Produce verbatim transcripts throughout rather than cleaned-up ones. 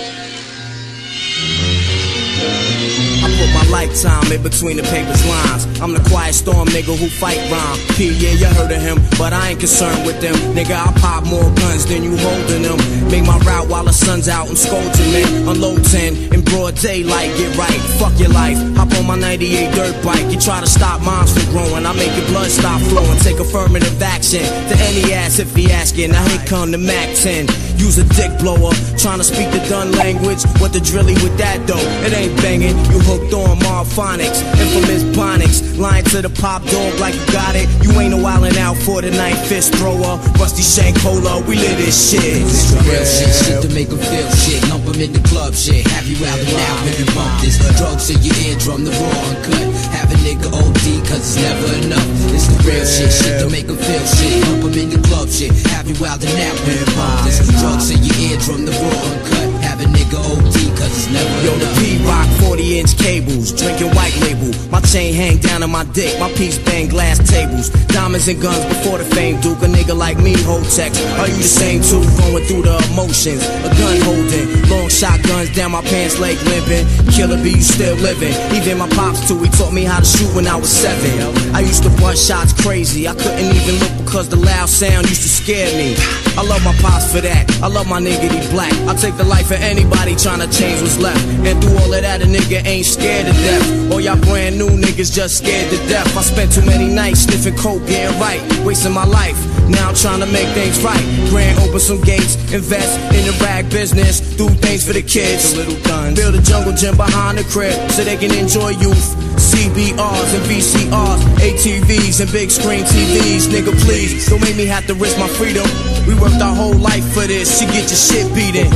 I put my lifetime in between the paper's lines. I'm the quiet storm nigga who fight rhyme. P, yeah, you heard of him, but I ain't concerned with them. Nigga, I pop more guns than you holding them. Make my route while the sun's out and scolding me. Unload ten in broad daylight, get right, fuck your life. Hop on my ninety-eight dirt bike. You try to stop moms from growing, I make your blood stop flowing. Take affirmative action to any ass if he asking. Now here come the Mac ten. Use a dick blower, trying to speak the done language. What the drilly with that though? It ain't banging. You hooked on Marphonics, infamous Bonics. Lying to the pop dog like you got it. You ain't no wildin' out for the night fist thrower. Rusty Shank Cola, we live this shit. This the real shit, shit to make them feel shit. Lump them in the club shit. Have you out and out when you bump this? Drugs in your eardrum, the raw uncut. Have a nigga O D cause it's never enough. It's the real shit, shit to make them feel shit. Lump them in the club shit. Have you out and out when you bump this? Drugs in your eardrum, the raw uncut. Have a nigga O D cause it's never Yo, enough. the P-Rock forty inch cables, drinking white label. My chain hang down on my dick, my piece bang glass tables. Diamonds and guns before the fame, Duke. A nigga like me hold checks. Are you the same too? Going through the emotions, a gun holding, long shotguns down my pants leg limping. Killer B, you still living. Even my pops too, he taught me how to shoot when I was seven. I used to bust shots crazy, I couldn't even look because the loud sound used to scare me. I love my pops for that, I love my nigga, he black. I take the life of anybody trying to change what's left. And through all of that, a nigga ain't scared to death. All y'all brand new niggas just scared to death. I spent too many nights sniffing coke, getting right, wasting my life. Now I'm trying to make things right. Grand open some gates, invest in the rag business, do things for the kids. The little guns. Build a jungle gym behind the crib so they can enjoy youth. C B Rs and V C Rs, A T Vs and big screen T Vs. Nigga, please, don't make me have to risk my freedom. We worked our whole life for this, you get your shit beaten.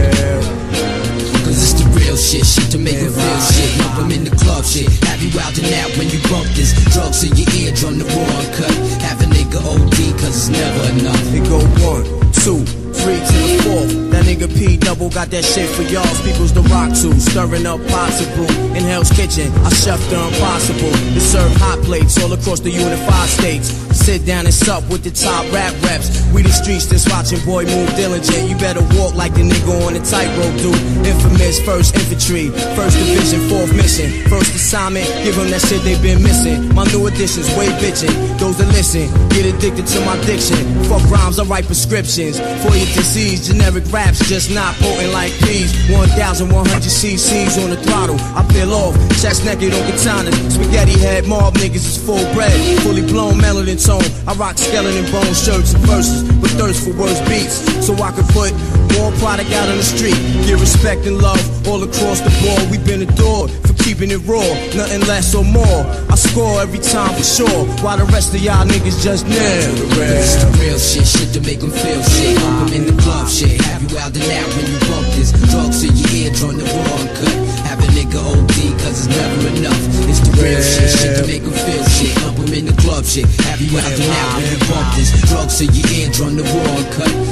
Cause it's the real shit, shit to make them feel shit. Lump them in the club shit. Have you out and out when you bump this? Drugs in your eardrum, the raw uncut. Have a nigga O D cause it's never enough. It go one, two, three to the fourth. That nigga P double got that shit for y'all's peoples to rock to. Stirring up possible in Hell's Kitchen. I chef the impossible to serve hot plates all across the unified states. Sit down and sup with the top rap reps. We the streets that's watching boy move diligent. You better walk like the nigga on the tightrope do. Infamous first infantry, first division, fourth mission. First assignment, give them that shit they been missing. My new additions, way bitchin'. Those that listen, get addicted to my diction. Fuck rhymes, I write prescriptions. For your disease, generic raps just not potent like peas. one thousand one hundred cc's on the throttle. I peel off, chest naked on katanas. Spaghetti head mob niggas is full bred. Fully blown melanin tone. I rock skeleton bone shirts and verses with thirst for worse beats. So I can put more product out on the street. Get respect and love all across the board. We've been adored for keeping it raw, nothing less or more. I score every time for sure, while the rest of y'all niggas just nil. It's the real shit, shit to make them feel shit. Lump them in the club shit. Have you out and out when you bump this? Drugs in your eardrum, the raw uncut. Have a nigga O D cause it's never enough. It's the real shit, shit to make them feel shit. Lump them in the club shit. Have you out and out when you bump this? Drugs in your eardrum, the raw uncut.